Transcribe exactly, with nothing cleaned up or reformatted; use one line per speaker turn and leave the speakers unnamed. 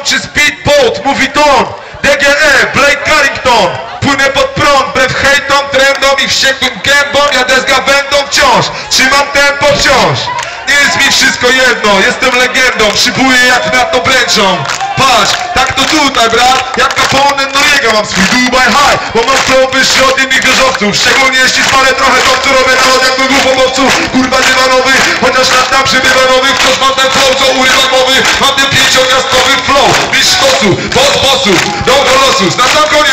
czy speedboat, mówi ton, D G E, Blake Carrington. Płynę pod prąd, wbrew hejtom, trendom i wściekłym gębom. Jadę z gawędą wciąż, trzymam tempo wciąż. Nie jest mi wszystko jedno, jestem legendą. Szybuję jak na to bręczą. Patrz, tak to tutaj brat, jak Capone Noriega mam swój Dubai High. Bo mam flow wyższy od innych wieżowców. Szczególnie jeśli spalę trochę kopcu, robię nalot jak mój głupomowców. Kurwa dywanowy, chociaż lat tam przybywa nowy. Wciąż mam ten flow, co urywa mowy. Mam ten pięciogwiazdkowy flow, mistrz kosu, boss bossów, do losu. Na sam koniec